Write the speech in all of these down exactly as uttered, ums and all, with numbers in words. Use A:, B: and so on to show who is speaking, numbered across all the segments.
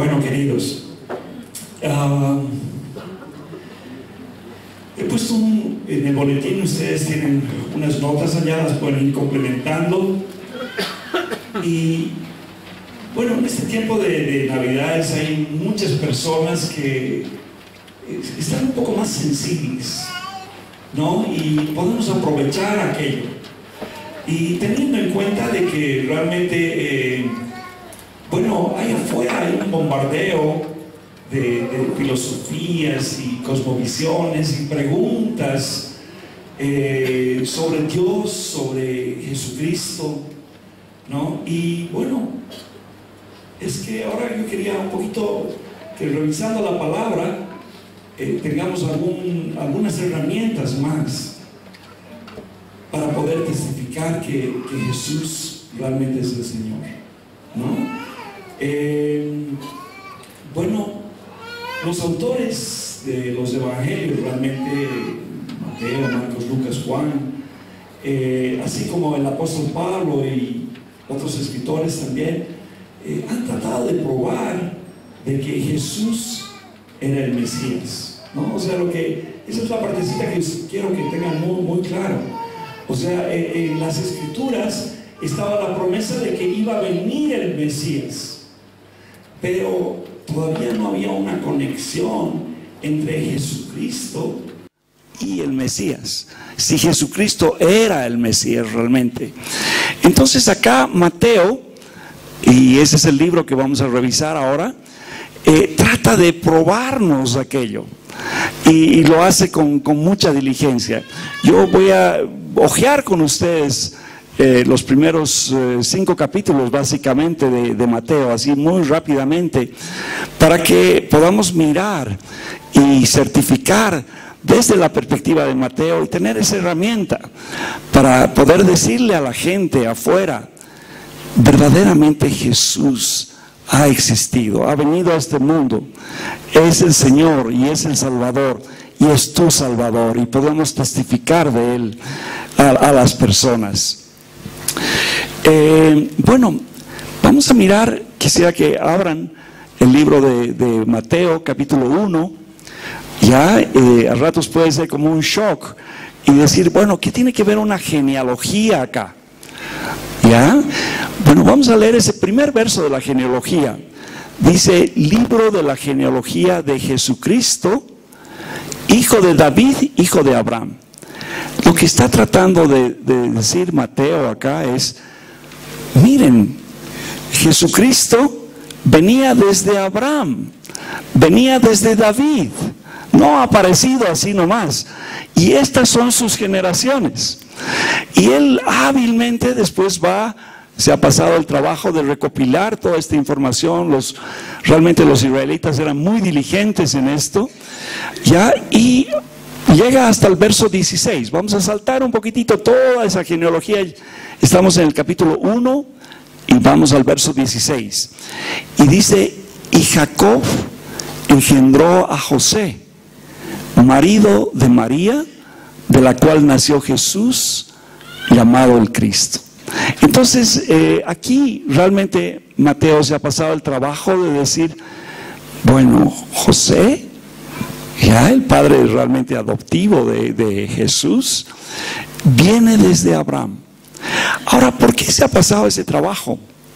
A: Bueno, queridos, uh, he puesto un, en el boletín, ustedes tienen unas notas allá, las pueden ir complementando. Y bueno, en este tiempo de, de Navidades hay muchas personas que están un poco más sensibles, ¿no? Y podemos aprovechar aquello. Y teniendo en cuenta de que realmente, eh, bueno, ahí afuera hay un bombardeo de, de filosofías y cosmovisiones y preguntas eh, sobre Dios, sobre Jesucristo, ¿no? Y bueno, es que ahora yo quería un poquito que revisando la palabra eh, tengamos algún, algunas herramientas más para poder testificar que, que Jesús realmente es el Señor, ¿no? Eh, bueno, los autores de los evangelios, realmente Mateo, Marcos, Lucas, Juan, eh, así como el apóstol Pablo y otros escritores también, eh, han tratado de probar de que Jesús era el Mesías, ¿no? O sea, lo que, esa es la partecita que quiero que tengan muy, muy claro. O sea, en las Escrituras estaba la promesa de que iba a venir el Mesías, pero todavía no había una conexión entre Jesucristo y el Mesías. Si Jesucristo era el Mesías realmente. Entonces acá Mateo, y ese es el libro que vamos a revisar ahora, eh, trata de probarnos aquello. Y, y lo hace con, con mucha diligencia. Yo voy a ojear con ustedes eh, los primeros eh, cinco capítulos básicamente de, de Mateo, así muy rápidamente, para que podamos mirar y certificar desde la perspectiva de Mateo y tener esa herramienta para poder decirle a la gente afuera, verdaderamente Jesús ha existido, ha venido a este mundo, es el Señor y es el Salvador y es tu Salvador, y podemos testificar de Él a, a las personas. Eh, bueno, vamos a mirar, quisiera que abran el libro de, de Mateo capítulo uno. Ya eh, a ratos puede ser como un shock y decir, bueno, ¿qué tiene que ver una genealogía acá? ¿Ya? Bueno, vamos a leer ese primer verso de la genealogía. Dice, libro de la genealogía de Jesucristo, hijo de David, hijo de Abraham. Lo que está tratando de, de decir Mateo acá es, miren, Jesucristo venía desde Abraham, venía desde David, no ha aparecido así nomás. Y estas son sus generaciones. Y él hábilmente después va, se ha pasado el trabajo de recopilar toda esta información. Los, realmente los israelitas eran muy diligentes en esto, ya, y llega hasta el verso dieciséis. Vamos a saltar un poquitito toda esa genealogía. Estamos en el capítulo uno y vamos al verso dieciséis. Y dice, y Jacob engendró a José, marido de María, de la cual nació Jesús, llamado el Cristo. Entonces, eh, aquí realmente Mateo se ha pasado el trabajo de decir, bueno, José, ya el padre realmente adoptivo de, de Jesús, viene desde Abraham. Ahora, ¿por qué se ha pasado ese trabajo?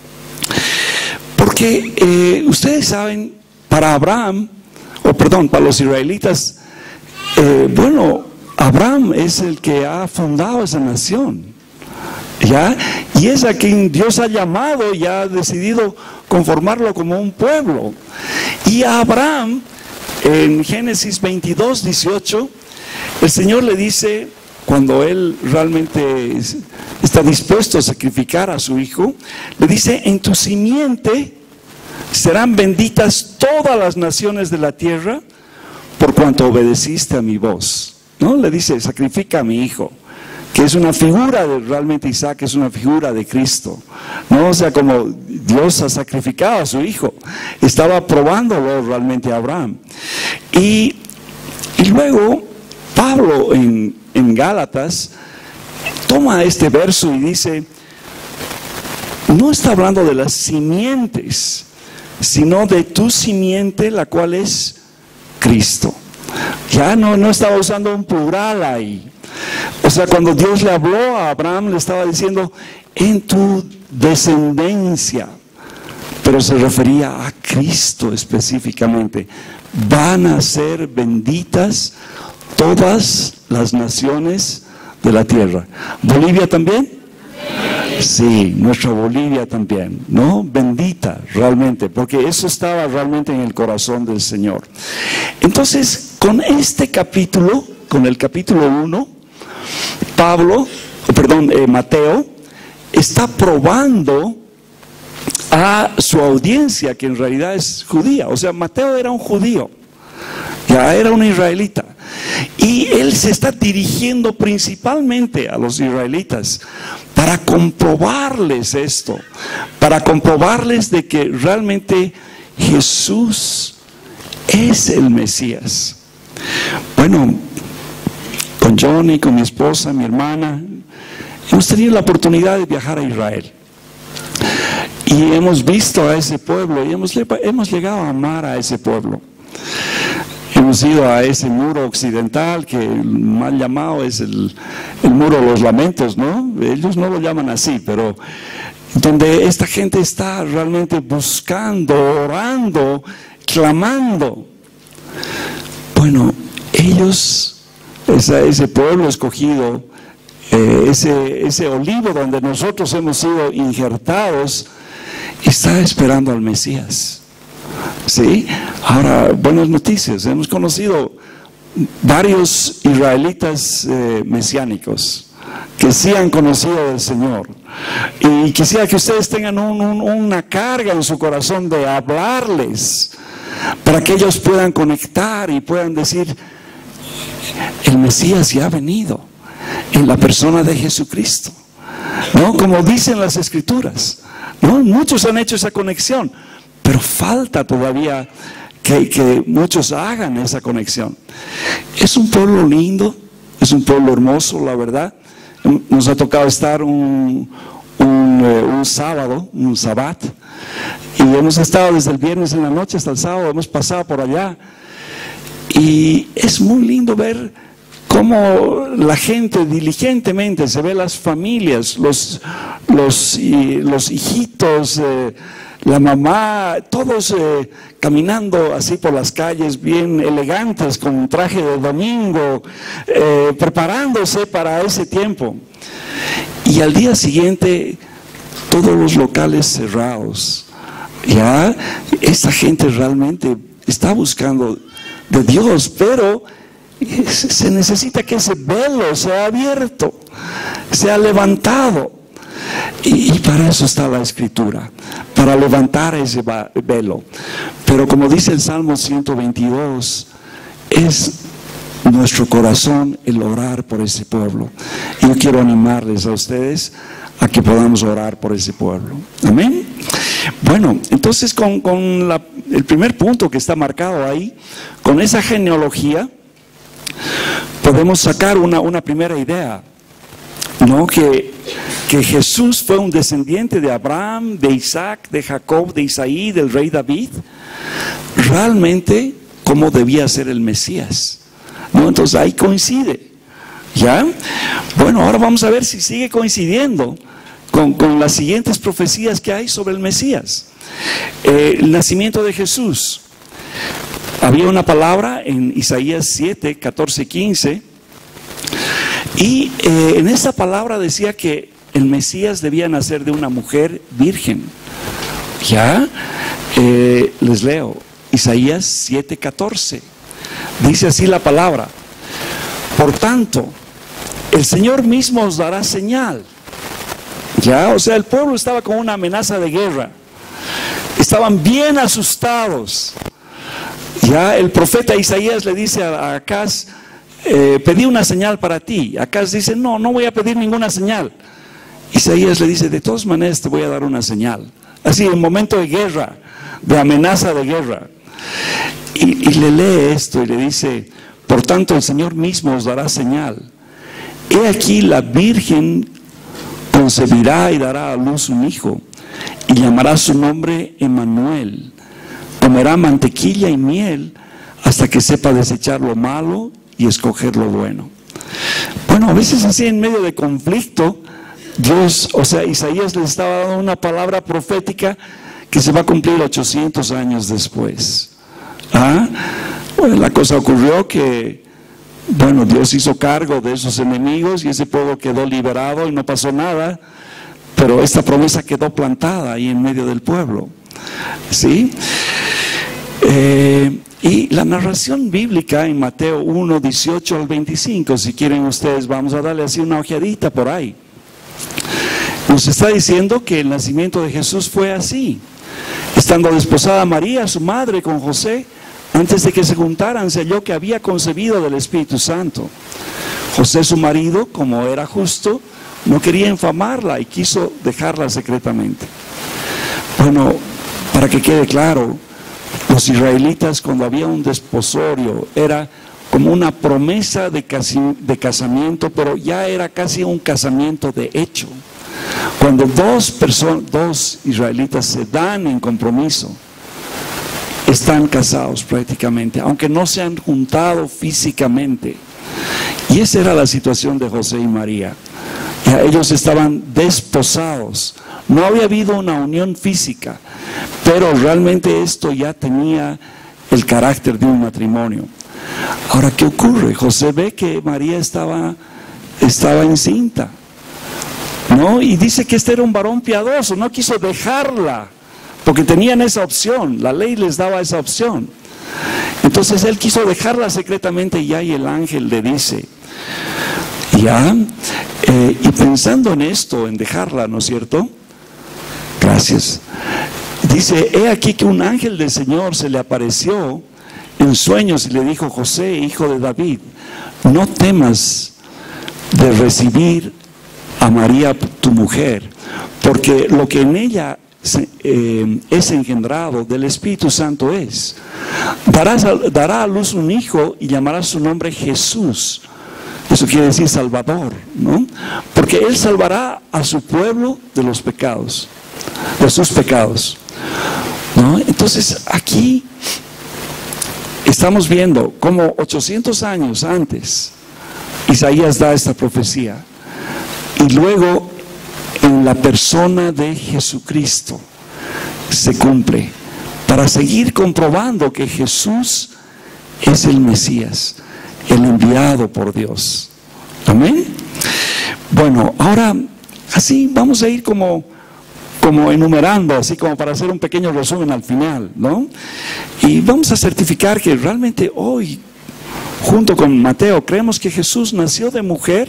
A: Porque eh, ustedes saben, para Abraham, o perdón, para los israelitas, eh, bueno, Abraham es el que ha fundado esa nación, ¿ya? Y es a quien Dios ha llamado y ha decidido conformarlo como un pueblo. Y a Abraham, en Génesis veintidós, dieciocho, el Señor le dice, cuando él realmente está dispuesto a sacrificar a su hijo, le dice, en tu simiente serán benditas todas las naciones de la tierra, por cuanto obedeciste a mi voz. ¿No? Le dice, sacrifica a mi hijo, que es una figura de, realmente Isaac es una figura de Cristo, ¿no? O sea, como Dios ha sacrificado a su hijo, estaba probándolo realmente a Abraham. Y, y luego Pablo en, en Gálatas toma este verso y dice, no está hablando de las simientes, sino de tu simiente, la cual es Cristo. Ya no, no estaba usando un plural ahí. O sea, cuando Dios le habló a Abraham, le estaba diciendo, en tu descendencia, pero se refería a Cristo específicamente. Van a ser benditas todas las naciones de la tierra. ¿Bolivia también? Sí, nuestra Bolivia también, ¿no? Bendita realmente, porque eso estaba realmente en el corazón del Señor. Entonces, con este capítulo, con el capítulo uno, Pablo, perdón, eh, Mateo, está probando a su audiencia, que en realidad es judía. O sea, Mateo era un judío, ya era un israelita, y él se está dirigiendo principalmente a los israelitas para comprobarles esto, para comprobarles de que realmente Jesús es el Mesías. Bueno, con Johnny, con mi esposa, mi hermana, hemos tenido la oportunidad de viajar a Israel. Y hemos visto a ese pueblo y hemos, hemos llegado a amar a ese pueblo. Hemos ido a ese muro occidental que mal llamado es el, el muro de los lamentos, ¿no? Ellos no lo llaman así, pero donde esta gente está realmente buscando, orando, clamando. Bueno, ellos, esa, ese pueblo escogido, eh, ese, ese olivo donde nosotros hemos sido injertados, está esperando al Mesías. ¿Sí? Ahora, buenas noticias. Hemos conocido varios israelitas eh, mesiánicos que sí han conocido del Señor. Y quisiera que ustedes tengan un, un, una carga en su corazón de hablarles, para que ellos puedan conectar y puedan decir, el Mesías ya ha venido en la persona de Jesucristo, ¿no? Como dicen las Escrituras, ¿no? Muchos han hecho esa conexión, pero falta todavía que, que muchos hagan esa conexión. Es un pueblo lindo, es un pueblo hermoso, la verdad. Nos ha tocado estar un, un, eh, un sábado, un sabbat, y hemos estado desde el viernes en la noche hasta el sábado, hemos pasado por allá. Y es muy lindo ver cómo la gente diligentemente, se ve las familias, los, los, y, los hijitos, eh, la mamá, todos eh, caminando así por las calles bien elegantes, con traje de domingo, eh, preparándose para ese tiempo. Y al día siguiente, todos los locales cerrados. Ya, esta gente realmente está buscando de Dios, pero se necesita que ese velo sea abierto, sea levantado. Y, y para eso está la Escritura, para levantar ese velo. Pero como dice el Salmo ciento veintidós, es nuestro corazón el orar por ese pueblo. Y yo quiero animarles a ustedes a que podamos orar por ese pueblo. Amén. Bueno, entonces con, con la, el primer punto que está marcado ahí, con esa genealogía, podemos sacar una, una primera idea, ¿no? Que, que Jesús fue un descendiente de Abraham, de Isaac, de Jacob, de Isaí, del rey David. Realmente, ¿cómo debía ser el Mesías? ¿No? Entonces ahí coincide, ¿ya? Bueno, ahora vamos a ver si sigue coincidiendo con, con las siguientes profecías que hay sobre el Mesías. Eh, el nacimiento de Jesús. Había una palabra en Isaías siete, catorce, quince, y eh, en esa palabra decía que el Mesías debía nacer de una mujer virgen. ¿Ya? Eh, les leo, Isaías siete, catorce. Dice así la palabra: por tanto, el Señor mismo os dará señal. ¿Ya? O sea, el pueblo estaba con una amenaza de guerra. Estaban bien asustados. Ya el profeta Isaías le dice a Acaz, eh, pedí una señal para ti. Acaz dice, no, no voy a pedir ninguna señal. Isaías le dice, de todas maneras te voy a dar una señal. Así, en momento de guerra, de amenaza de guerra. Y, y le lee esto y le dice, por tanto el Señor mismo os dará señal. He aquí la Virgen concebirá y dará a luz un hijo, y llamará su nombre Emmanuel, comerá mantequilla y miel hasta que sepa desechar lo malo y escoger lo bueno. Bueno, a veces así en medio de conflicto, Dios, o sea, Isaías le estaba dando una palabra profética que se va a cumplir ochocientos años después. ¿Ah? Bueno, la cosa ocurrió que, bueno, Dios hizo cargo de esos enemigos y ese pueblo quedó liberado y no pasó nada, pero esta promesa quedó plantada ahí en medio del pueblo. ¿Sí? Eh, y la narración bíblica en Mateo uno, dieciocho al veinticinco, si quieren ustedes, vamos a darle así una ojeadita por ahí. Nos está diciendo que el nacimiento de Jesús fue así. Estando desposada María, su madre, con José, antes de que se juntaran, se halló que había concebido del Espíritu Santo. José, su marido, como era justo, no quería infamarla y quiso dejarla secretamente. Bueno, para que quede claro, los israelitas, cuando había un desposorio, era como una promesa de, casi, de casamiento, pero ya era casi un casamiento de hecho. Cuando dos personas, dos israelitas se dan en compromiso, están casados prácticamente, aunque no se han juntado físicamente. Y esa era la situación de José y María. Ya ellos estaban desposados. No había habido una unión física, pero realmente esto ya tenía el carácter de un matrimonio. Ahora, ¿qué ocurre? José ve que María estaba, estaba encinta, ¿no? Y dice que este era un varón piadoso, no quiso dejarla, porque tenían esa opción, la ley les daba esa opción. Entonces él quiso dejarla secretamente y ya, y el ángel le dice, ya, eh, y pensando en esto, en dejarla, ¿no es cierto? Gracias. Dice, he aquí que un ángel del Señor se le apareció en sueños y le dijo, José, hijo de David, no temas de recibir a María tu mujer, porque lo que en ella se, eh, es engendrado del Espíritu Santo es. Darás a, dará a luz un hijo y llamará su nombre Jesús. Eso quiere decir Salvador, ¿no? Porque Él salvará a su pueblo de los pecados, de sus pecados, ¿no? Entonces aquí estamos viendo como ochocientos años antes Isaías da esta profecía, y luego en la persona de Jesucristo se cumple, para seguir comprobando que Jesús es el Mesías, el enviado por Dios. Amén. Bueno, ahora así vamos a ir como, como enumerando, así como para hacer un pequeño resumen al final, ¿no? Y vamos a certificar que realmente hoy, junto con Mateo, creemos que Jesús nació de mujer,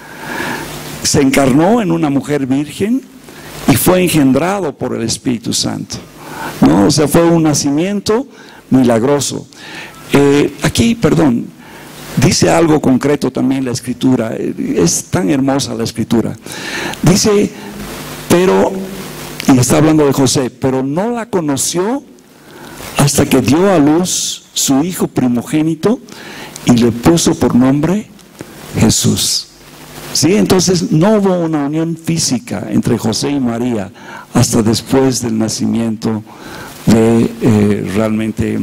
A: se encarnó en una mujer virgen y fue engendrado por el Espíritu Santo, ¿no? O sea, fue un nacimiento milagroso. Eh, aquí, perdón, dice algo concreto también la Escritura, es tan hermosa la Escritura. Dice, pero, y está hablando de José, pero no la conoció hasta que dio a luz su hijo primogénito y le puso por nombre Jesús. ¿Sí? Entonces no hubo una unión física entre José y María hasta después del nacimiento de eh, realmente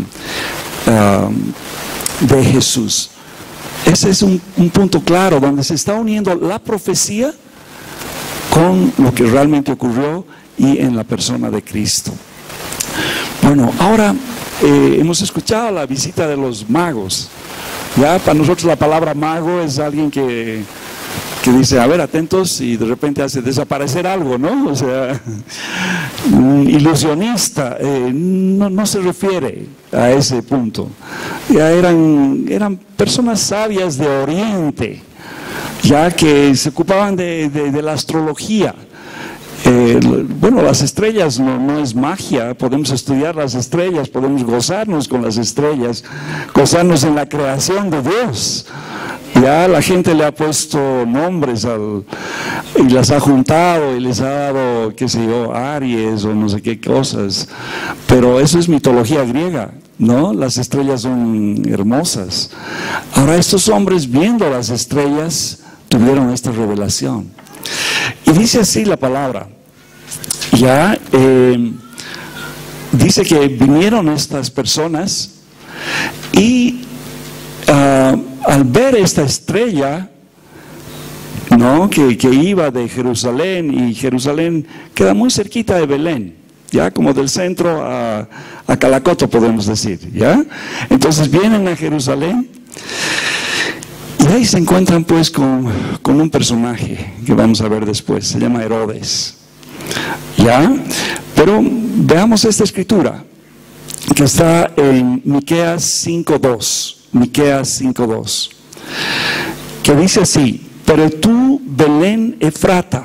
A: uh, de Jesús. Ese es un, un punto claro donde se está uniendo la profecía con lo que realmente ocurrió y en la persona de Cristo. Bueno, ahora eh, hemos escuchado la visita de los magos. Ya para nosotros la palabra mago es alguien que, que dice, a ver, atentos, y de repente hace desaparecer algo, ¿no? O sea, un ilusionista, eh, no, no se refiere a ese punto. Ya eran, eran personas sabias de Oriente, ya que se ocupaban de, de, de la astrología. Eh, bueno, las estrellas no, no es magia, podemos estudiar las estrellas, podemos gozarnos con las estrellas, gozarnos en la creación de Dios. Ya la gente le ha puesto nombres al, y las ha juntado y les ha dado, qué sé yo, Aries o no sé qué cosas, pero eso es mitología griega, ¿no? Las estrellas son hermosas. Ahora estos hombres, viendo las estrellas, tuvieron esta revelación. Y dice así la palabra, ya, eh, dice que vinieron estas personas y uh, al ver esta estrella, ¿no? que, que iba de Jerusalén, y Jerusalén queda muy cerquita de Belén, ya como del centro a, a Calacoto, podemos decir, ¿ya? Entonces vienen a Jerusalén y ahí se encuentran pues con, con un personaje que vamos a ver después, se llama Herodes, ¿ya? Pero veamos esta escritura que está en Miqueas cinco dos, Miqueas cinco dos, que dice así: pero tú, Belén Efrata,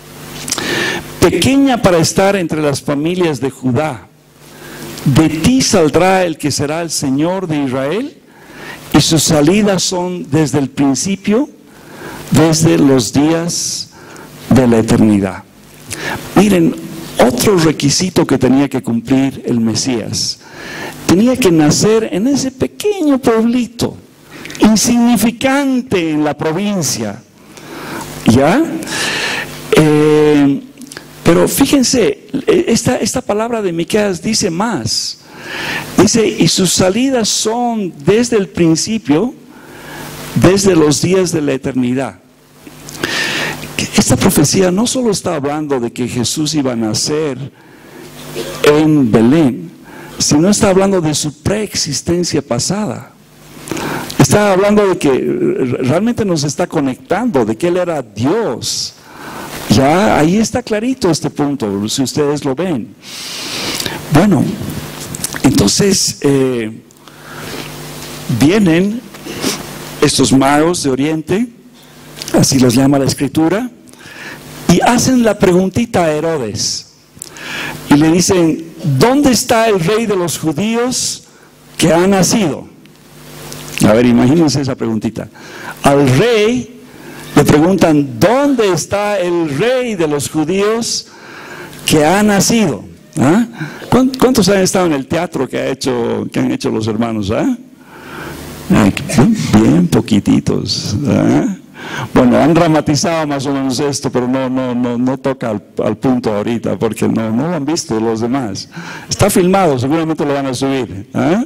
A: pequeña para estar entre las familias de Judá, de ti saldrá el que será el Señor de Israel, y sus salidas son desde el principio, desde los días de la eternidad. Miren, otro requisito que tenía que cumplir el Mesías: tenía que nacer en ese pequeño pueblito, insignificante en la provincia, ¿ya? Eh, pero fíjense, esta, esta palabra de Miqueas dice más. Dice, y sus salidas son desde el principio, desde los días de la eternidad. Esta profecía no solo está hablando de que Jesús iba a nacer en Belén, sino está hablando de su preexistencia pasada. Está hablando de que realmente nos está conectando, de que Él era Dios. Ya ahí está clarito este punto, si ustedes lo ven. Bueno, entonces eh, vienen estos magos de Oriente, así los llama la Escritura, y hacen la preguntita a Herodes. Y le dicen, ¿dónde está el rey de los judíos que ha nacido? A ver, imagínense esa preguntita. Al rey le preguntan, ¿dónde está el rey de los judíos que ha nacido? ¿Ah? ¿Cuántos han estado en el teatro que, ha hecho, que han hecho los hermanos? ¿Ah? Bien poquititos. ¿Ah? Bueno, han dramatizado más o menos esto, pero no, no, no, no toca al, al punto ahorita, porque no, no lo han visto los demás. Está filmado, seguramente lo van a subir. ¿Ah?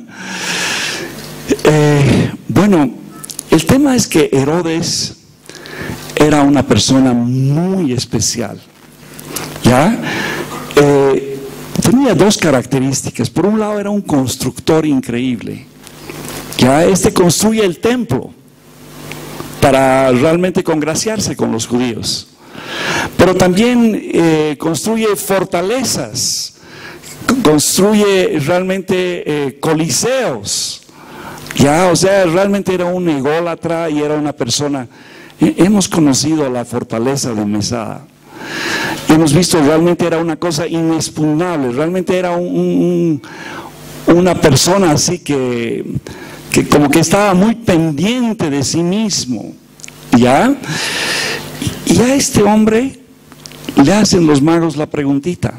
A: Eh, bueno, el tema es que Herodes era una persona muy especial, ¿ya? Eh, tenía dos características. Por un lado, era un constructor increíble, ¿ya? Este construye el templo para realmente congraciarse con los judíos, pero también eh, construye fortalezas, construye realmente eh, coliseos, ya, o sea, realmente era un ególatra y era una persona. Hemos conocido la fortaleza de Mesada, hemos visto, realmente era una cosa inexpugnable, realmente era un, un, una persona así que que como que estaba muy pendiente de sí mismo, ¿ya? Y a este hombre le hacen los magos la preguntita.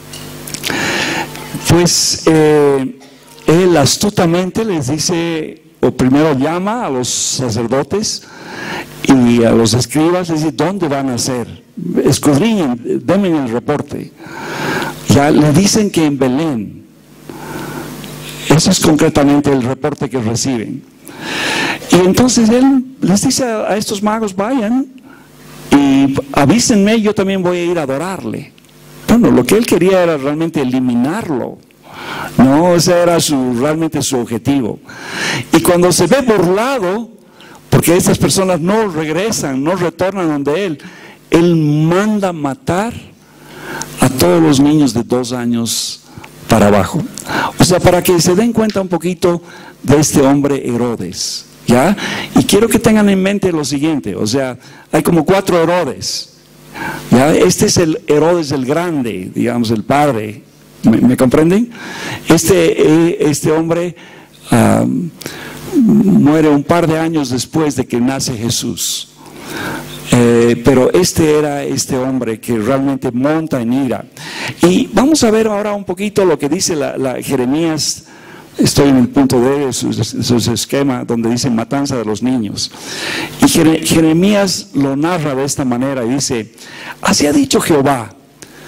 A: Pues eh, él astutamente les dice, o primero llama a los sacerdotes y a los escribas, les dice, ¿dónde van a nacer? Escudriñen, denme el reporte. Ya le dicen que en Belén. Eso es concretamente el reporte que reciben. Y entonces él les dice a, a estos magos, vayan y avísenme, yo también voy a ir a adorarle. Bueno, lo que él quería era realmente eliminarlo, no, ese era su, realmente su objetivo. Y cuando se ve burlado, porque estas personas no regresan, no retornan donde él, él manda matar a todos los niños de dos años para abajo. O sea, para que se den cuenta un poquito de este hombre Herodes, ¿ya? Y quiero que tengan en mente lo siguiente, o sea, hay como cuatro Herodes, ¿ya? Este es el Herodes el Grande, digamos, el padre, ¿me, me comprenden? Este, este hombre um, muere un par de años después de que nace Jesús. Eh, pero este era este hombre que realmente monta en ira. Y vamos a ver ahora un poquito lo que dice la, la Jeremías. Estoy en el punto D de su, su esquema donde dice matanza de los niños. Y Jeremías lo narra de esta manera y dice, así ha dicho Jehová,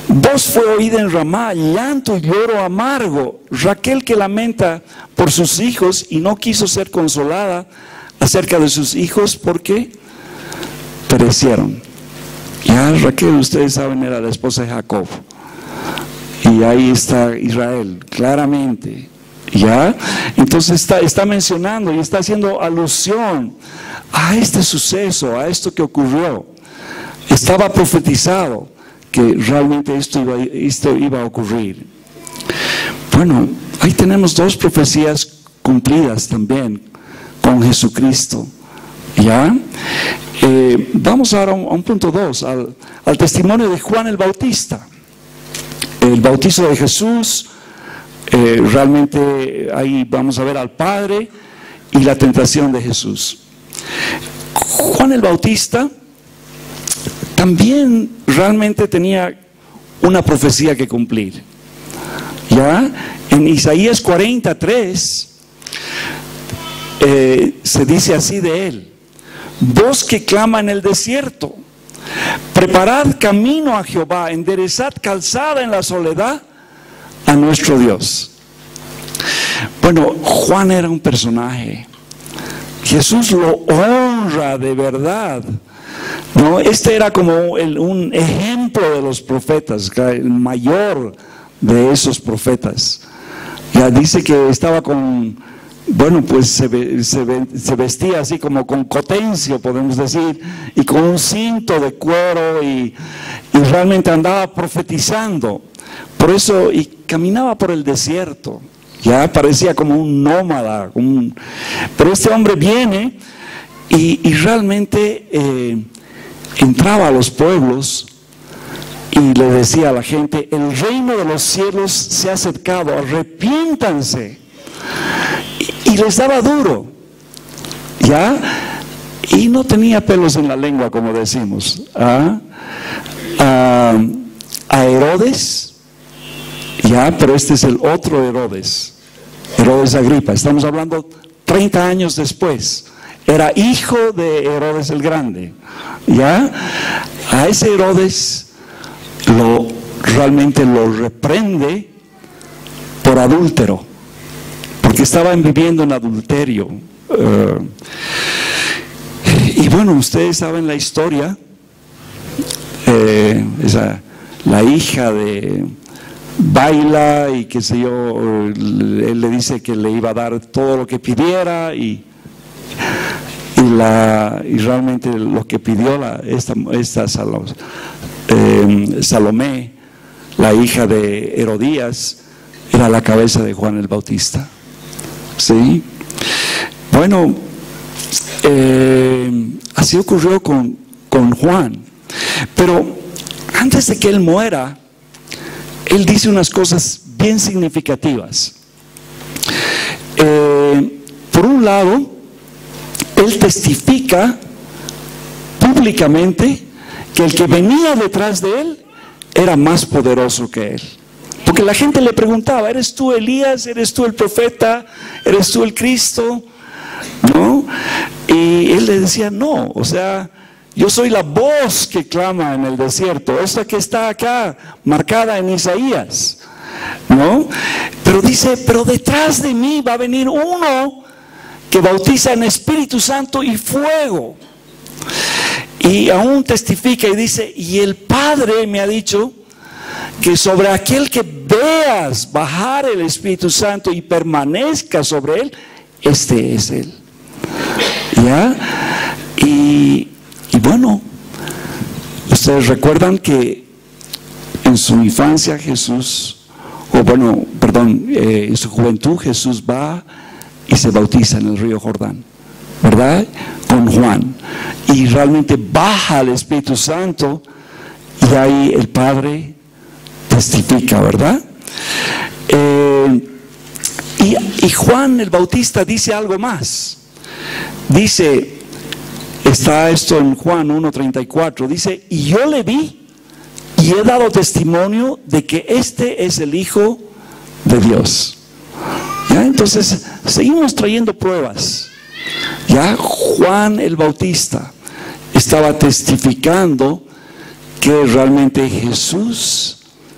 A: Voz fue oída en Ramá, llanto y lloro amargo. Raquel que lamenta por sus hijos y no quiso ser consolada acerca de sus hijos porque perecieron. Ya Raquel, ustedes saben, era la esposa de Jacob. Y ahí está Israel, claramente. ¿Ya? Entonces está, está mencionando y está haciendo alusión a este suceso, a esto que ocurrió. Estaba profetizado que realmente esto iba, esto iba a ocurrir. Bueno, ahí tenemos dos profecías cumplidas también con Jesucristo. ¿Ya? Eh, vamos ahora a un, a un punto dos, al, al testimonio de Juan el Bautista. El bautizo de Jesús, eh, realmente ahí vamos a ver al Padre y la tentación de Jesús. Juan el Bautista también realmente tenía una profecía que cumplir. Ya en Isaías cuarenta y tres eh, se dice así de él: voz que clama en el desierto, preparad camino a Jehová, enderezad calzada en la soledad a nuestro Dios. Bueno, Juan era un personaje. Jesús lo honra de verdad. No, este era como el, un ejemplo de los profetas, el mayor de esos profetas. Ya dice que estaba con, bueno, pues se, se, se vestía así como con potencio, podemos decir, y con un cinto de cuero, y, y realmente andaba profetizando. Por eso, y caminaba por el desierto, ya parecía como un nómada. Un, pero este hombre viene y, y realmente eh, entraba a los pueblos y le decía a la gente: el reino de los cielos se ha acercado, arrepiéntanse. Y, y les daba duro, ¿ya? Y no tenía pelos en la lengua, como decimos. ¿Ah? Ah, a Herodes, ya, pero este es el otro Herodes, Herodes Agripa. Estamos hablando treinta años después. Era hijo de Herodes el Grande, ¿ya? A ese Herodes lo, realmente lo reprende por adúltero, porque estaban viviendo en adulterio. Uh, y bueno, ustedes saben la historia. Eh, esa, la hija de baila y qué sé yo, él le dice que le iba a dar todo lo que pidiera, y, y, la, y realmente lo que pidió la, esta, esta Salomé, eh, Salomé, la hija de Herodías, era la cabeza de Juan el Bautista. ¿Sí? Bueno, eh, así ocurrió con, con Juan. Pero antes de que él muera, él dice unas cosas bien significativas. Eh, por un lado, él testifica públicamente que el que venía detrás de él era más poderoso que él. Porque la gente le preguntaba: ¿eres tú Elías? ¿Eres tú el profeta? ¿Eres tú el Cristo? ¿No? Y él le decía: no, o sea, yo soy la voz que clama en el desierto, esa que está acá marcada en Isaías, ¿no? Pero dice: pero detrás de mí va a venir uno que bautiza en Espíritu Santo y fuego. Y aún testifica y dice: y el Padre me ha dicho que sobre aquel que veas bajar el Espíritu Santo y permanezca sobre él, este es él. ¿Ya? Y, y bueno, ustedes recuerdan que en su infancia Jesús, o bueno, perdón, eh, en su juventud Jesús va y se bautiza en el río Jordán, ¿verdad? Con Juan. Y realmente baja el Espíritu Santo, y ahí el Padre testifica, ¿verdad? Eh, y, y Juan el Bautista dice algo más. Dice, está esto en Juan uno treinta y cuatro, dice: y yo le vi y he dado testimonio de que este es el Hijo de Dios. ¿Ya? Entonces seguimos trayendo pruebas. Ya Juan el Bautista estaba testificando que realmente Jesús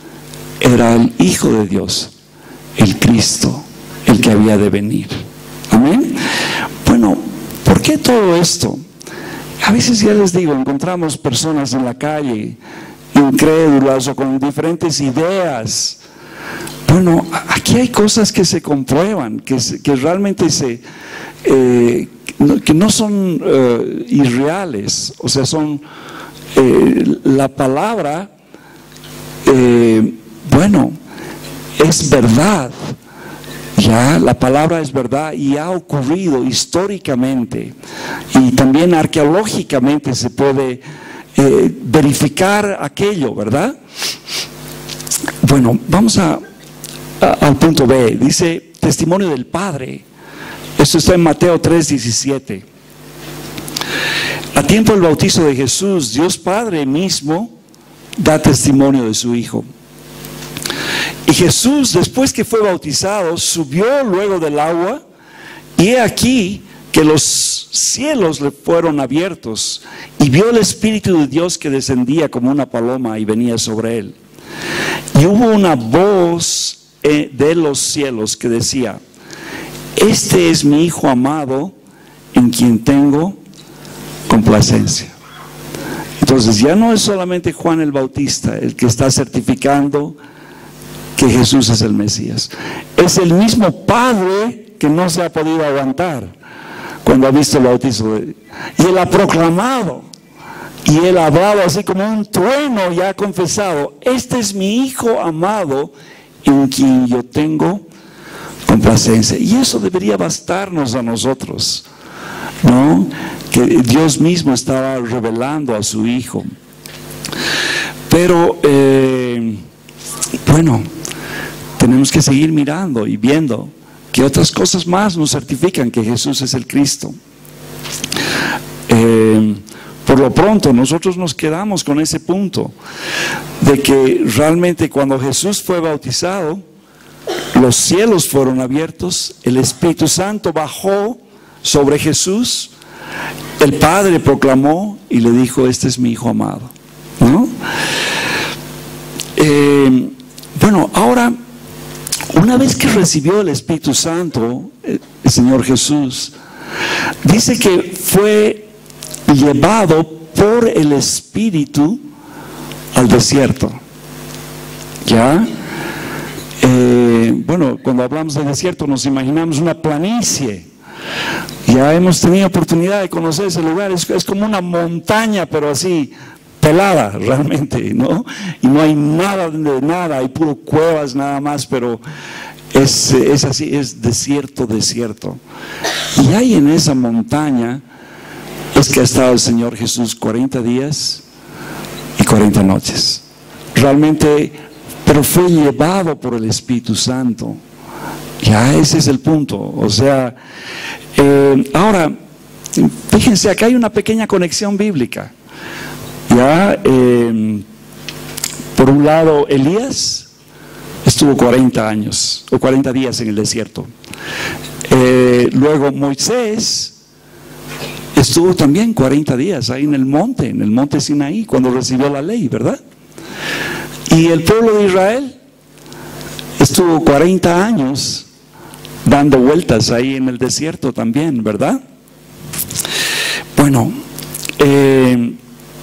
A: era el Hijo de Dios, el Cristo, el que había de venir. Amén. Bueno, ¿por qué todo esto? A veces, ya les digo, encontramos personas en la calle incrédulas o con diferentes ideas. Bueno, aquí hay cosas que se comprueban, que, se, que realmente se, eh, que no son uh, irreales, o sea, son eh, la palabra, eh, bueno, es verdad. Ya, la palabra es verdad y ha ocurrido históricamente y también arqueológicamente se puede eh, verificar aquello, ¿verdad? Bueno, vamos a, a, al punto B. Dice, testimonio del Padre. Esto está en Mateo tres diecisiete. A tiempo del bautizo de Jesús, Dios Padre mismo da testimonio de su Hijo. Y Jesús, después que fue bautizado, subió luego del agua, y he aquí que los cielos le fueron abiertos, y vio el Espíritu de Dios que descendía como una paloma y venía sobre él. Y hubo una voz de los cielos que decía, este es mi Hijo amado, en quien tengo complacencia. Entonces ya no es solamente Juan el Bautista el que está certificando que Jesús es el Mesías. Es el mismo Padre que no se ha podido aguantar cuando ha visto el bautizo de, y él ha proclamado y él ha hablado así como un trueno y ha confesado, este es mi Hijo amado en quien yo tengo complacencia. Y eso debería bastarnos a nosotros, ¿no? Que Dios mismo estaba revelando a su Hijo. Pero eh, bueno, tenemos que seguir mirando y viendo que otras cosas más nos certifican que Jesús es el Cristo. Eh, por lo pronto nosotros nos quedamos con ese punto de que realmente cuando Jesús fue bautizado, los cielos fueron abiertos, el Espíritu Santo bajó sobre Jesús, el Padre proclamó y le dijo, este es mi Hijo amado, ¿no? Eh, bueno, ahora, una vez que recibió el Espíritu Santo, el Señor Jesús, dice que fue llevado por el Espíritu al desierto. ¿Ya? Eh, bueno, cuando hablamos de desierto nos imaginamos una planicie. Ya hemos tenido oportunidad de conocer ese lugar, es, es como una montaña, pero así pelada realmente, ¿no? Y no hay nada de nada, hay puro cuevas nada más, pero es, es así, es desierto, desierto. Y ahí en esa montaña es que ha estado el Señor Jesús cuarenta días y cuarenta noches. Realmente, pero fue llevado por el Espíritu Santo. Ya ese es el punto. O sea, eh, ahora, fíjense, acá hay una pequeña conexión bíblica. Ya, eh, por un lado, Elías estuvo cuarenta años o cuarenta días en el desierto. Eh, luego Moisés estuvo también cuarenta días ahí en el monte, en el monte Sinaí, cuando recibió la ley, ¿verdad? Y el pueblo de Israel estuvo cuarenta años dando vueltas ahí en el desierto también, ¿verdad? Bueno, eh,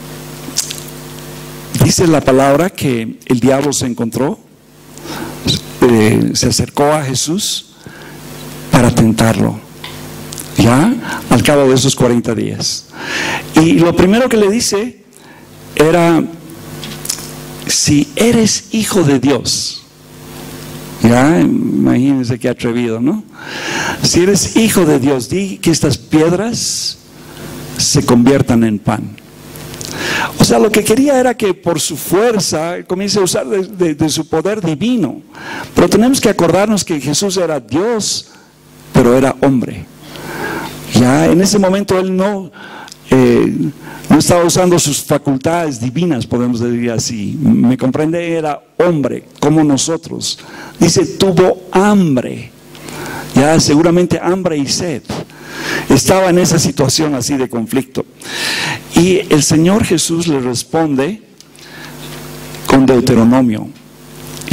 A: dice la palabra que el diablo se encontró, eh, se acercó a Jesús para tentarlo, ya, al cabo de esos cuarenta días. Y lo primero que le dice era, si eres hijo de Dios, ya, imagínense qué atrevido, ¿no? Si eres hijo de Dios, di que estas piedras se conviertan en pan. O sea, lo que quería era que por su fuerza comience a usar de, de, de su poder divino. Pero tenemos que acordarnos que Jesús era Dios, pero era hombre. Ya en ese momento él no, eh, no estaba usando sus facultades divinas, podemos decir así. Me comprende, era hombre, como nosotros. Dice, tuvo hambre. Ya seguramente hambre y sed. Estaba en esa situación así de conflicto. Y el Señor Jesús le responde con Deuteronomio.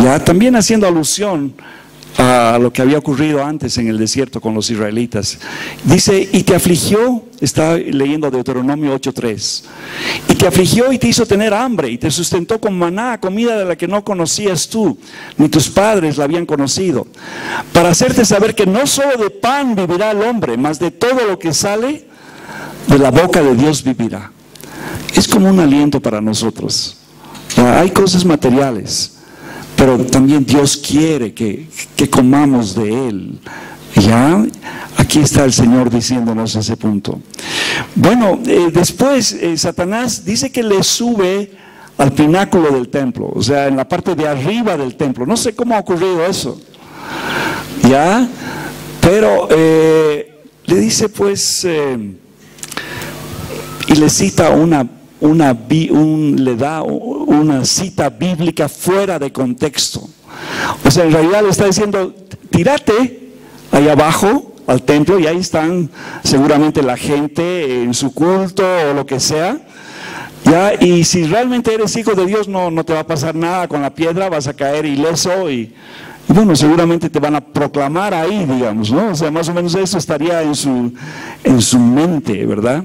A: Ya también haciendo alusión a lo que había ocurrido antes en el desierto con los israelitas. Dice, y te afligió, está leyendo Deuteronomio ocho tres, y te afligió y te hizo tener hambre, y te sustentó con maná, comida de la que no conocías tú, ni tus padres la habían conocido, para hacerte saber que no solo de pan vivirá el hombre, mas de todo lo que sale de la boca de Dios vivirá. Es como un aliento para nosotros. Hay cosas materiales, pero también Dios quiere que, que comamos de Él. Ya, aquí está el Señor diciéndonos ese punto. Bueno, eh, después eh, Satanás dice que le sube al pináculo del templo, o sea, en la parte de arriba del templo. No sé cómo ha ocurrido eso. Ya, pero eh, le dice pues, eh, y le cita una Una, un, le da una cita bíblica fuera de contexto. O sea, en realidad le está diciendo, tírate ahí abajo al templo, y ahí están seguramente la gente en su culto o lo que sea, ya, y si realmente eres hijo de Dios, no, no te va a pasar nada con la piedra, vas a caer ileso, y, y bueno, seguramente te van a proclamar ahí, digamos, ¿no? O sea, más o menos eso estaría en su, en su mente, ¿verdad?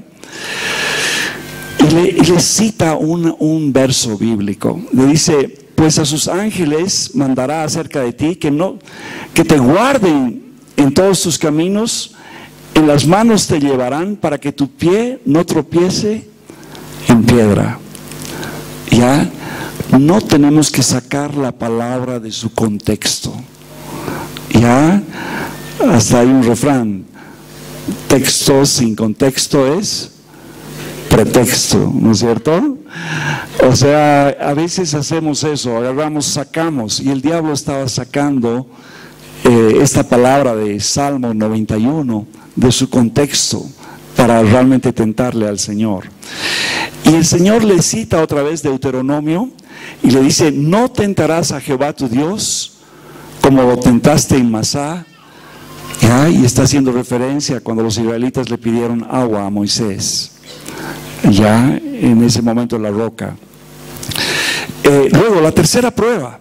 A: Y le, y le cita un, un verso bíblico. Le dice, pues a sus ángeles mandará acerca de ti que, no, que te guarden en todos tus caminos, en las manos te llevarán para que tu pie no tropiece en piedra. Ya, no tenemos que sacar la palabra de su contexto. Ya, hasta hay un refrán, texto sin contexto es pretexto, ¿no es cierto? O sea, a veces hacemos eso, agarramos, sacamos, y el diablo estaba sacando eh, esta palabra de Salmo noventa y uno de su contexto para realmente tentarle al Señor. Y el Señor le cita otra vez Deuteronomio y le dice, no tentarás a Jehová tu Dios como lo tentaste en Masá. ¿Ya? Y está haciendo referencia cuando los israelitas le pidieron agua a Moisés, ya en ese momento en la roca. Eh, luego la tercera prueba,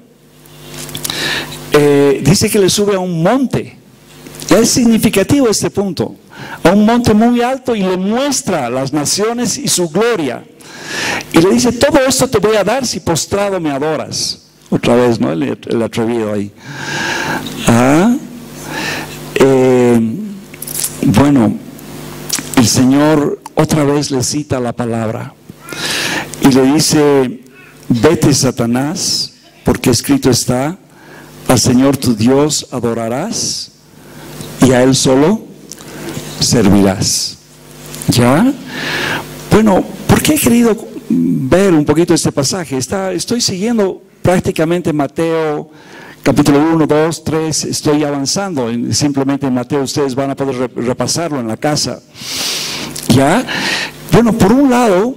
A: eh, dice que le sube a un monte. Ya es significativo este punto, a un monte muy alto, y le muestra las naciones y su gloria, y le dice, todo esto te voy a dar si postrado me adoras. Otra vez, ¿no? El, el atrevido ahí. Ah, eh, bueno, el Señor otra vez le cita la palabra y le dice, vete Satanás, porque escrito está, al Señor tu Dios adorarás y a Él solo servirás. ¿Ya? Bueno, ¿por qué he querido ver un poquito este pasaje? Está, estoy siguiendo prácticamente Mateo capítulo uno, dos, tres, estoy avanzando, simplemente en Mateo ustedes van a poder repasarlo en la casa. ¿Ya? Bueno, por un lado,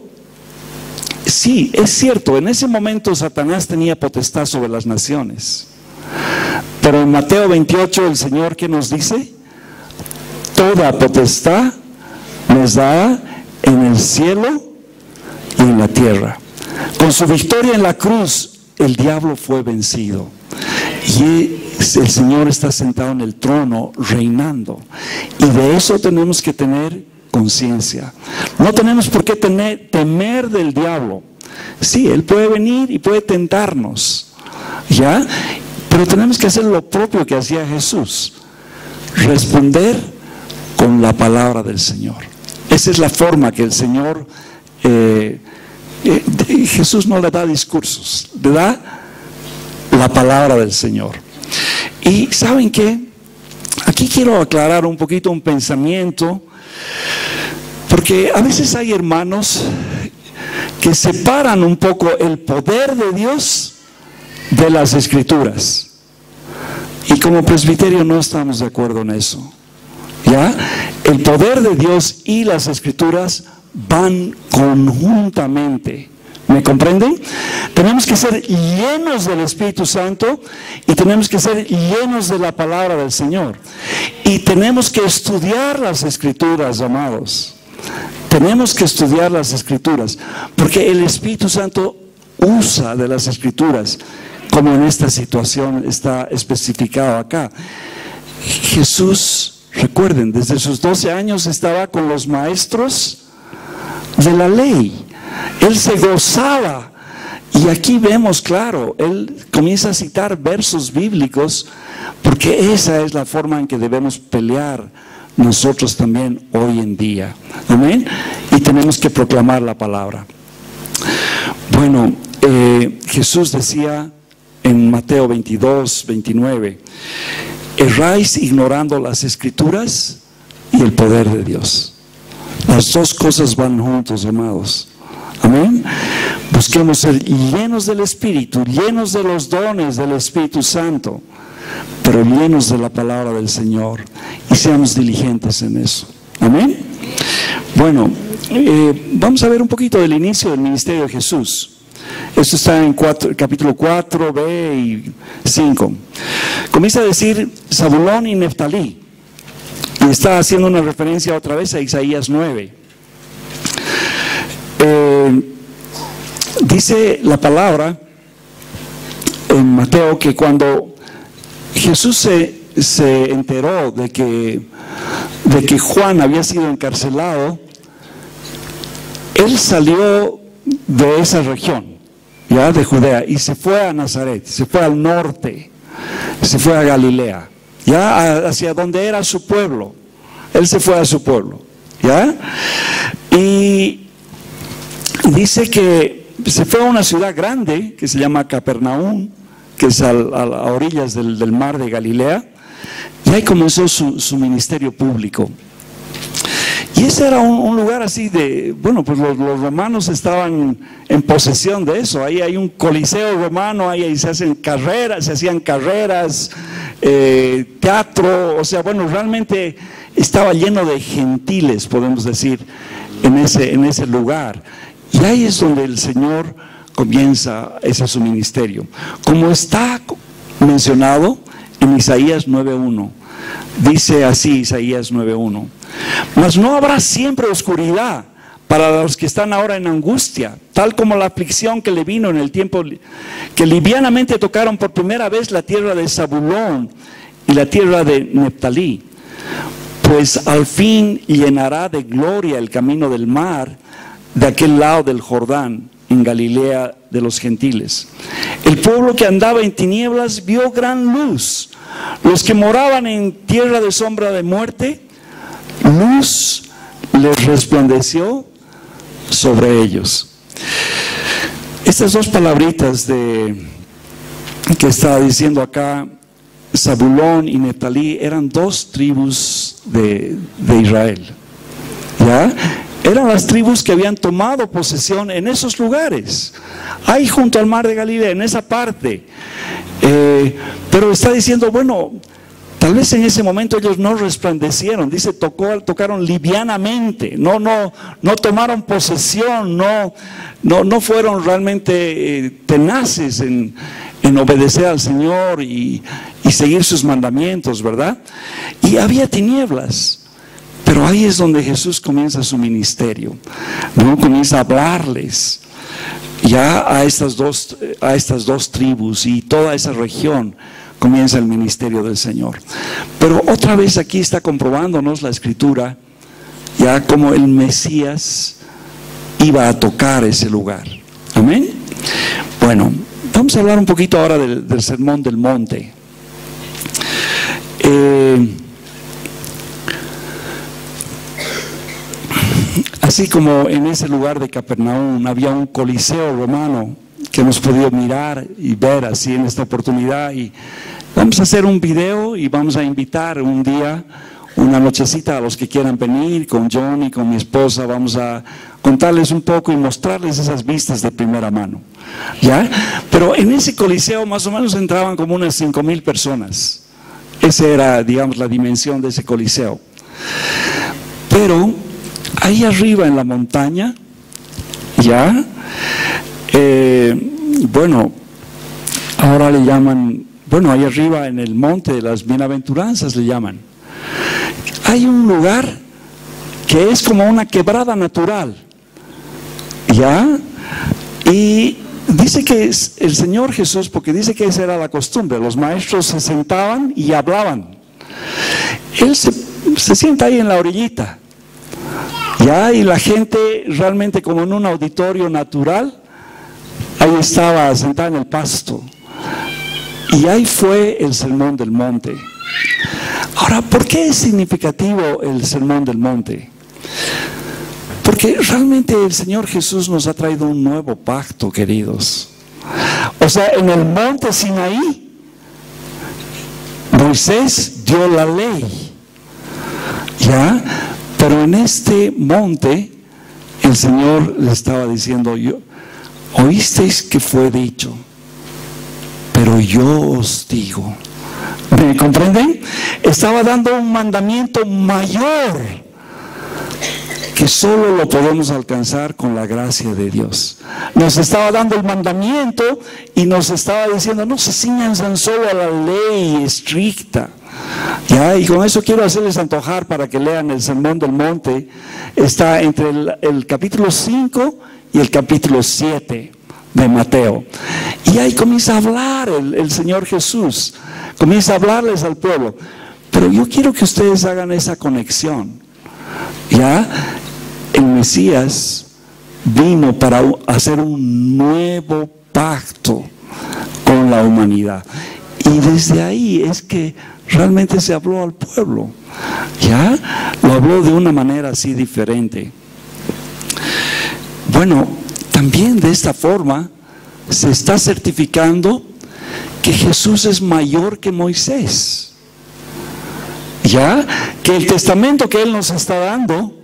A: sí, es cierto, en ese momento Satanás tenía potestad sobre las naciones, pero en Mateo veintiocho el Señor, ¿qué nos dice? Toda potestad nos da en el cielo y en la tierra. Con su victoria en la cruz, el diablo fue vencido. Y el Señor está sentado en el trono reinando, y de eso tenemos que tener conciencia. No tenemos por qué tener, temer del diablo. Sí, él puede venir y puede tentarnos, ¿ya? Pero tenemos que hacer lo propio que hacía Jesús, responder con la palabra del Señor. Esa es la forma que el Señor eh, eh, Jesús no le da discursos, le da la palabra del Señor. Y ¿saben qué? Aquí quiero aclarar un poquito un pensamiento, porque a veces hay hermanos que separan un poco el poder de Dios de las Escrituras, y como presbiterio no estamos de acuerdo en eso. ¿Ya? El poder de Dios y las Escrituras van conjuntamente. ¿Me comprenden? Tenemos que ser llenos del Espíritu Santo y tenemos que ser llenos de la palabra del Señor. Y tenemos que estudiar las Escrituras, amados. Tenemos que estudiar las Escrituras, porque el Espíritu Santo usa de las Escrituras
B: como en esta situación está especificado acá. Jesús, recuerden, desde sus doce años estaba con los maestros de la ley. Él se gozaba. Y aquí vemos, claro, él comienza a citar versos bíblicos, porque esa es la forma en que debemos pelear nosotros también hoy en día. Amén. Y tenemos que proclamar la palabra. Bueno, eh, Jesús decía en Mateo veintidós, veintinueve, erráis ignorando las escrituras y el poder de Dios. Las dos cosas van juntos, amados. Amén. Busquemos ser llenos del Espíritu, llenos de los dones del Espíritu Santo, pero llenos de la palabra del Señor, y seamos diligentes en eso. Amén. Bueno, eh, vamos a ver un poquito del inicio del ministerio de Jesús. Esto está en cuatro, capítulo cuatro, B y cinco. Comienza a decir Zabulón y Neftalí, y está haciendo una referencia otra vez a Isaías nueve. Eh, dice la palabra en Mateo que cuando Jesús se, se enteró de que, de que Juan había sido encarcelado, él salió de esa región, ya de Judea, y se fue a Nazaret, se fue al norte, se fue a Galilea, ya hacia donde era su pueblo. Él se fue a su pueblo, ya, y dice que se fue a una ciudad grande que se llama Capernaum, que es a, a, a orillas del, del mar de Galilea, y ahí comenzó su, su ministerio público. Y ese era un, un lugar así de, bueno, pues los, los romanos estaban en posesión de eso. Ahí hay un coliseo romano, ahí, ahí se hacen carreras, se hacían carreras, eh, teatro, o sea, bueno, realmente estaba lleno de gentiles, podemos decir, en ese, en ese lugar. Y ahí es donde el Señor comienza ese su ministerio, como está mencionado en Isaías nueve uno. Dice así Isaías nueve uno: mas no habrá siempre oscuridad para los que están ahora en angustia, tal como la aflicción que le vino en el tiempo que livianamente tocaron por primera vez la tierra de Zabulón y la tierra de Neftalí, pues al fin llenará de gloria el camino del mar de aquel lado del Jordán, en Galilea de los gentiles. El pueblo que andaba en tinieblas vio gran luz. Los que moraban en tierra de sombra de muerte, luz les resplandeció sobre ellos. Estas dos palabritas de, que está diciendo acá, Zabulón y Neftalí, eran dos tribus de, de Israel. ¿Ya? Eran las tribus que habían tomado posesión en esos lugares, ahí junto al mar de Galilea, en esa parte. Eh, pero está diciendo, bueno, tal vez en ese momento ellos no resplandecieron, dice, tocó, tocaron livianamente, no, no, no tomaron posesión, no, no, no fueron realmente eh, tenaces en, en obedecer al Señor y, y seguir sus mandamientos, ¿verdad? Y había tinieblas. Pero ahí es donde Jesús comienza su ministerio, ¿no? Comienza a hablarles ya a estas dos, a estas dos tribus, y toda esa región comienza el ministerio del Señor. Pero otra vez aquí está comprobándonos la Escritura ya como el Mesías iba a tocar ese lugar. Amén. Bueno, vamos a hablar un poquito ahora del, del Sermón del Monte. Eh, Así como en ese lugar de Capernaum había un coliseo romano que hemos podido mirar y ver así en esta oportunidad, y vamos a hacer un video y vamos a invitar un día, una nochecita, a los que quieran venir con John y con mi esposa. Vamos a contarles un poco y mostrarles esas vistas de primera mano, ¿ya? Pero en ese coliseo más o menos entraban como unas cinco mil personas. Esa era, digamos, la dimensión de ese coliseo. Pero ahí arriba en la montaña, ya, eh, bueno, ahora le llaman, bueno, ahí arriba en el monte de las bienaventuranzas le llaman. Hay un lugar que es como una quebrada natural, ya, y dice que es el Señor Jesús, porque dice que esa era la costumbre, los maestros se sentaban y hablaban. Él se, se sienta ahí en la orillita, ya, y la gente realmente como en un auditorio natural, ahí estaba sentada en el pasto. Y ahí fue el Sermón del Monte. Ahora, ¿por qué es significativo el Sermón del Monte? Porque realmente el Señor Jesús nos ha traído un nuevo pacto, queridos. O sea, en el monte Sinaí, Moisés dio la ley, ¿ya? Pero en este monte, el Señor le estaba diciendo, yo, oísteis que fue dicho, pero yo os digo. ¿Me comprenden? Estaba dando un mandamiento mayor que solo lo podemos alcanzar con la gracia de Dios. Nos estaba dando el mandamiento y nos estaba diciendo, no se ciñan tan solo a la ley estricta. Ya, y con eso quiero hacerles antojar para que lean el Sermón del Monte. Está entre el, el capítulo cinco y el capítulo siete de Mateo. Y ahí comienza a hablar el, el Señor Jesús, comienza a hablarles al pueblo. Pero yo quiero que ustedes hagan esa conexión. Ya, el Mesías vino para hacer un nuevo pacto con la humanidad. Y desde ahí es que realmente se habló al pueblo. Ya, lo habló de una manera así diferente. Bueno, también de esta forma se está certificando que Jesús es mayor que Moisés. Ya, que el testamento que Él nos está dando,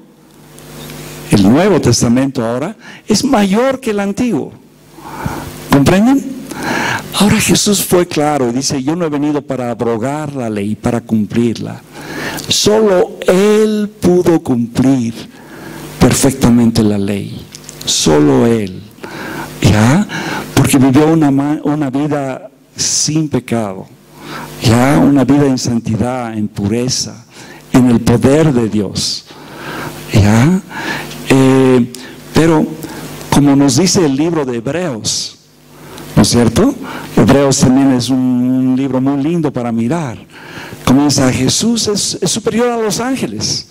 B: el Nuevo Testamento ahora, es mayor que el Antiguo. ¿Comprenden? Ahora Jesús fue claro y dice, yo no he venido para abrogar la ley, para cumplirla. Solo Él pudo cumplir perfectamente la ley. Solo Él. ¿Ya? Porque vivió una, una vida sin pecado. Ya, una vida en santidad, en pureza, en el poder de Dios. Ya, eh, pero como nos dice el libro de Hebreos, ¿no es cierto? Hebreos también es un, un libro muy lindo para mirar. Comienza, Jesús es, es superior a los ángeles.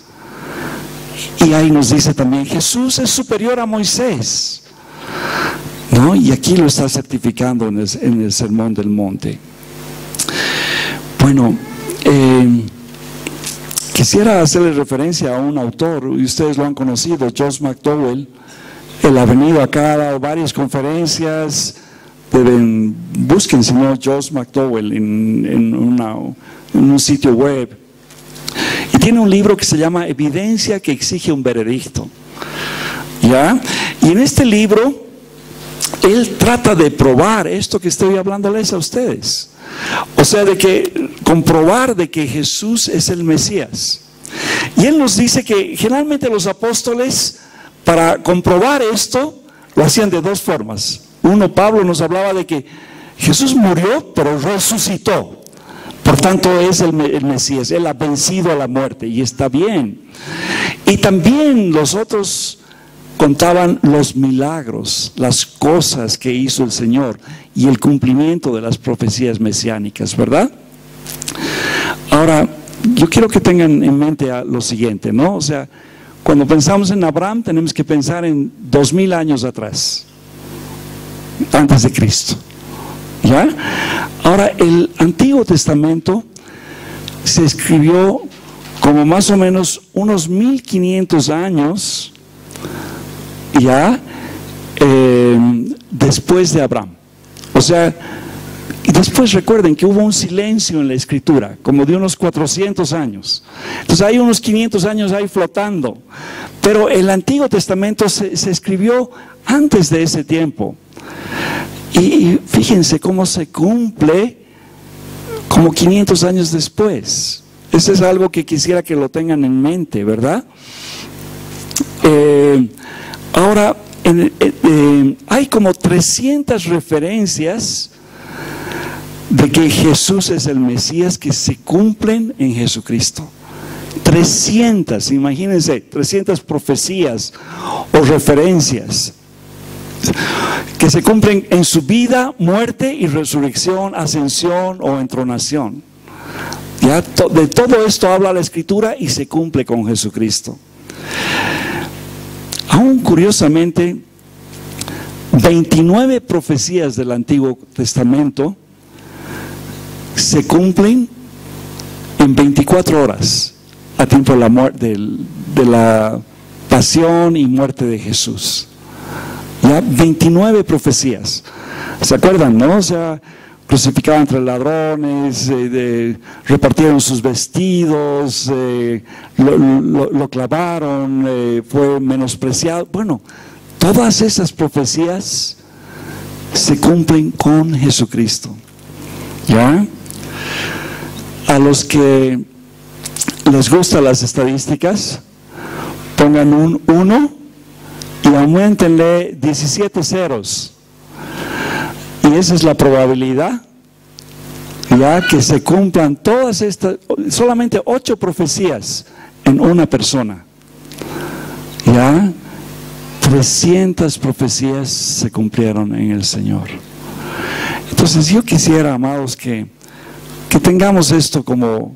B: Y ahí nos dice también, Jesús es superior a Moisés. ¿No? Y aquí lo está certificando en el, en el Sermón del Monte. Bueno, eh, quisiera hacerle referencia a un autor, y ustedes lo han conocido, Josh McDowell. Él ha venido acá, ha dado varias conferencias. Deben, busquen si no Josh McDowell en, en, una, en un sitio web. Y tiene un libro que se llama Evidencia que exige un veredicto. ¿Ya? Y en este libro, él trata de probar esto que estoy hablándoles a ustedes. O sea, de que comprobar de que Jesús es el Mesías. Y él nos dice que generalmente los apóstoles, para comprobar esto, lo hacían de dos formas. Uno, Pablo nos hablaba de que Jesús murió, pero resucitó. Por tanto, es el, el Mesías. Él ha vencido a la muerte y está bien. Y también los otros contaban los milagros, las cosas que hizo el Señor y el cumplimiento de las profecías mesiánicas, ¿verdad? Ahora, yo quiero que tengan en mente lo siguiente, ¿no? O sea, cuando pensamos en Abraham tenemos que pensar en dos mil años atrás, antes de Cristo, ¿ya? Ahora, el Antiguo Testamento se escribió como más o menos unos mil quinientos años ya eh, después de Abraham. O sea, y después recuerden que hubo un silencio en la escritura, como de unos cuatrocientos años. Entonces hay unos quinientos años ahí flotando. Pero el Antiguo Testamento se, se escribió antes de ese tiempo. Y, y fíjense cómo se cumple como quinientos años después. Eso es algo que quisiera que lo tengan en mente, ¿verdad? Eh, ahora, en, eh, eh, hay como trescientas referencias de que Jesús es el Mesías que se cumplen en Jesucristo. trescientas, imagínense, trescientas profecías o referencias. que se cumplen en su vida, muerte y resurrección, ascensión o entronación. Ya to, de todo esto habla la Escritura y se cumple con Jesucristo. Aún curiosamente, veintinueve profecías del Antiguo Testamento se cumplen en veinticuatro horas a tiempo de la, muerte, de, de la pasión y muerte de Jesús. Ya veintinueve profecías. ¿Se acuerdan, no? O sea, crucificaban entre ladrones, eh, de, repartieron sus vestidos, eh, lo, lo, lo clavaron, eh, fue menospreciado. Bueno, todas esas profecías se cumplen con Jesucristo. ¿Ya? A los que les gustan las estadísticas, pongan un uno y aumentenle diecisiete ceros. Y esa es la probabilidad, ya que se cumplan todas estas, solamente ocho profecías en una persona. Ya, trescientas profecías se cumplieron en el Señor. Entonces yo quisiera, amados, que, que tengamos esto como,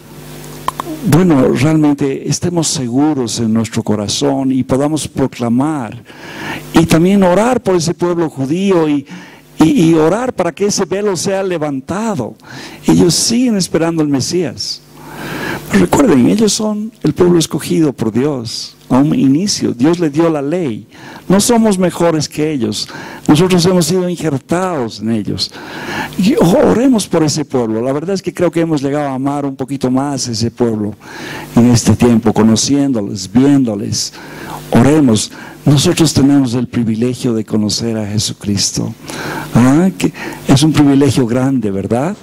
B: bueno, realmente estemos seguros en nuestro corazón y podamos proclamar y también orar por ese pueblo judío y Y, y orar para que ese velo sea levantado. Ellos siguen esperando al Mesías. Pero recuerden, ellos son el pueblo escogido por Dios. A un inicio, Dios le dio la ley. No somos mejores que ellos. Nosotros hemos sido injertados en ellos. Y oremos por ese pueblo. La verdad es que creo que hemos llegado a amar un poquito más a ese pueblo en este tiempo, conociéndoles, viéndoles. Oremos. Nosotros tenemos el privilegio de conocer a Jesucristo. ¿Ah? Que es un privilegio grande, ¿verdad?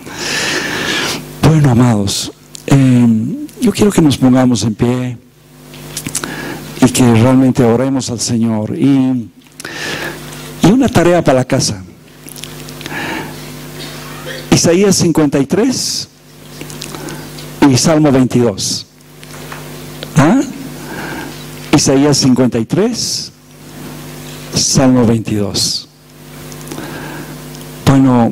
B: Bueno, amados, eh, yo quiero que nos pongamos en pie y que realmente oremos al Señor. Y, y una tarea para la casa. Isaías cincuenta y tres y Salmo veintidós. ¿Ah? Isaías cincuenta y tres, Salmo veintidós. Bueno,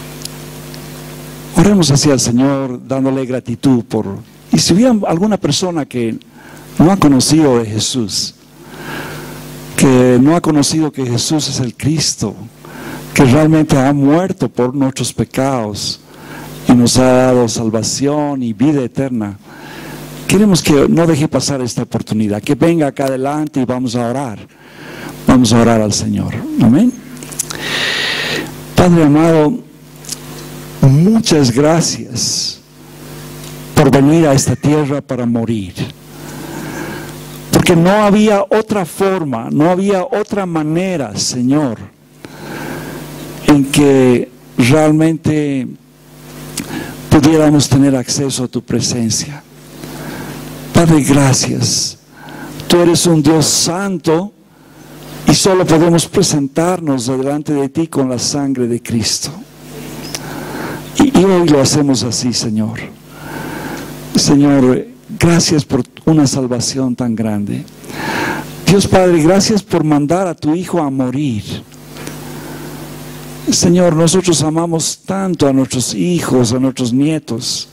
B: oremos así al Señor, dándole gratitud por... Y si hubiera alguna persona que no ha conocido de Jesús, que no ha conocido que Jesús es el Cristo, que realmente ha muerto por nuestros pecados y nos ha dado salvación y vida eterna, queremos que no deje pasar esta oportunidad, que venga acá adelante y vamos a orar. Vamos a orar al Señor. Amén. Padre amado, muchas gracias por venir a esta tierra para morir. Porque no había otra forma, no había otra manera, Señor, en que realmente pudiéramos tener acceso a tu presencia. Padre, gracias. Tú eres un Dios santo y solo podemos presentarnos delante de ti con la sangre de Cristo. Y, y hoy lo hacemos así, Señor. Señor, gracias por una salvación tan grande. Dios Padre, gracias por mandar a tu Hijo a morir. Señor, nosotros amamos tanto a nuestros hijos, a nuestros nietos.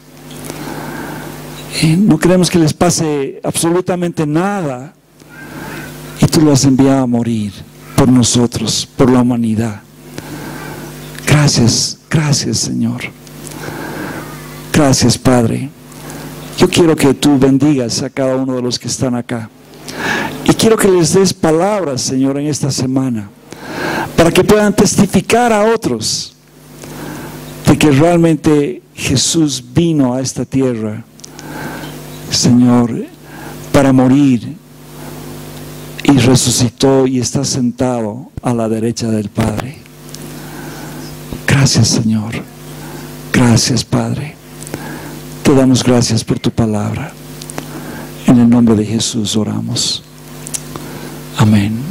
B: No queremos que les pase absolutamente nada. Y tú lo has enviado a morir por nosotros, por la humanidad. Gracias, gracias, Señor. Gracias, Padre. Yo quiero que tú bendigas a cada uno de los que están acá. Y quiero que les des palabras, Señor, en esta semana, para que puedan testificar a otros de que realmente Jesús vino a esta tierra, Señor, para morir y resucitó y está sentado a la derecha del Padre. Gracias, Señor. Gracias, Padre. Te damos gracias por tu palabra. En el nombre de Jesús oramos. Amén.